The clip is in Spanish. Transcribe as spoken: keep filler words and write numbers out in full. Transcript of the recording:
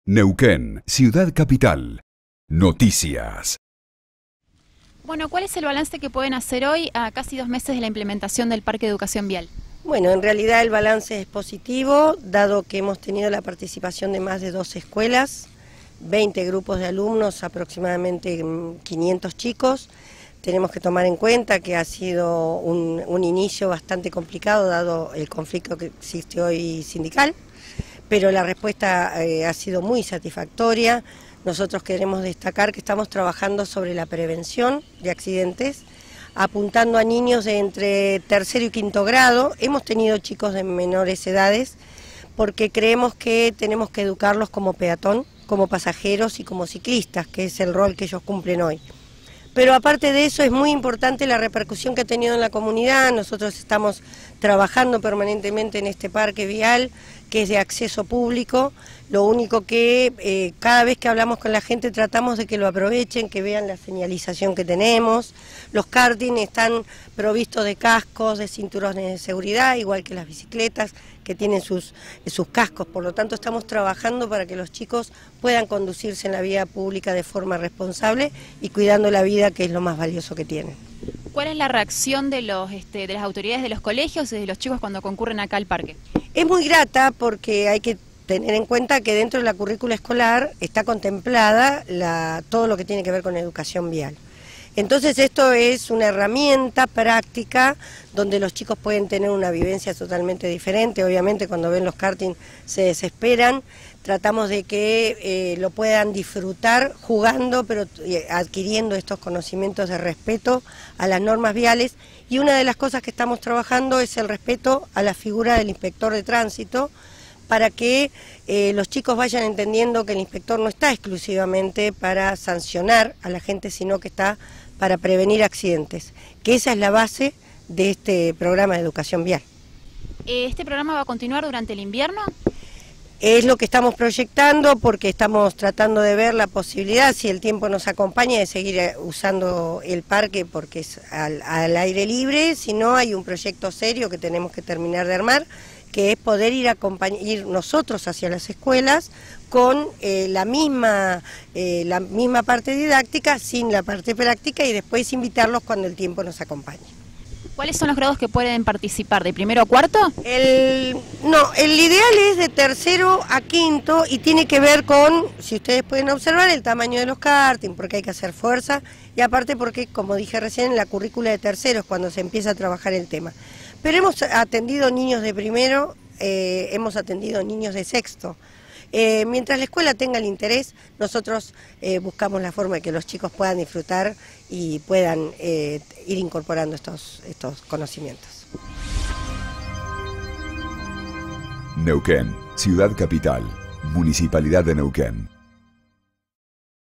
Neuquén, Ciudad Capital. Noticias. Bueno, ¿cuál es el balance que pueden hacer hoy a casi dos meses de la implementación del Parque de Educación Vial? Bueno, en realidad el balance es positivo, dado que hemos tenido la participación de más de doce escuelas, veinte grupos de alumnos, aproximadamente quinientos chicos. Tenemos que tomar en cuenta que ha sido un, un inicio bastante complicado, dado el conflicto que existe hoy sindical, pero la respuesta eh, ha sido muy satisfactoria. Nosotros queremos destacar que estamos trabajando sobre la prevención de accidentes, apuntando a niños de entre tercero y quinto grado. Hemos tenido chicos de menores edades, porque creemos que tenemos que educarlos como peatón, como pasajeros y como ciclistas, que es el rol que ellos cumplen hoy. Pero aparte de eso es muy importante la repercusión que ha tenido en la comunidad. Nosotros estamos trabajando permanentemente en este parque vial, que es de acceso público. Lo único que eh, cada vez que hablamos con la gente tratamos de que lo aprovechen, que vean la señalización que tenemos. Los karting están provistos de cascos, de cinturones de seguridad, igual que las bicicletas que tienen sus, sus cascos. Por lo tanto, estamos trabajando para que los chicos puedan conducirse en la vía pública de forma responsable y cuidando la vida, que es lo más valioso que tienen. ¿Cuál es la reacción de, los, este, de las autoridades de los colegios y de los chicos cuando concurren acá al parque? Es muy grata, porque hay que tener en cuenta que dentro de la currícula escolar está contemplada la, todo lo que tiene que ver con educación vial. Entonces esto es una herramienta práctica donde los chicos pueden tener una vivencia totalmente diferente. Obviamente cuando ven los karting se desesperan. Tratamos de que eh, lo puedan disfrutar jugando, pero eh, adquiriendo estos conocimientos de respeto a las normas viales. Y una de las cosas que estamos trabajando es el respeto a la figura del inspector de tránsito, para que eh, los chicos vayan entendiendo que el inspector no está exclusivamente para sancionar a la gente, sino que está para prevenir accidentes, que esa es la base de este programa de educación vial. ¿Este programa va a continuar durante el invierno? Es lo que estamos proyectando, porque estamos tratando de ver la posibilidad, si el tiempo nos acompaña, de seguir usando el parque, porque es al, al aire libre. Si no, hay un proyecto serio que tenemos que terminar de armar, que es poder ir, a ir nosotros hacia las escuelas con eh, la, misma, eh, la misma parte didáctica, sin la parte práctica, y después invitarlos cuando el tiempo nos acompañe. ¿Cuáles son los grados que pueden participar? ¿De primero a cuarto? El, no, el ideal es de tercero a quinto, y tiene que ver con, si ustedes pueden observar, el tamaño de los karting, porque hay que hacer fuerza, y aparte porque, como dije recién, en la currícula de tercero es cuando se empieza a trabajar el tema. Pero hemos atendido niños de primero, eh, hemos atendido niños de sexto. Eh, mientras la escuela tenga el interés, nosotros eh, buscamos la forma de que los chicos puedan disfrutar y puedan eh, ir incorporando estos, estos conocimientos. Neuquén, Ciudad Capital, Municipalidad de Neuquén.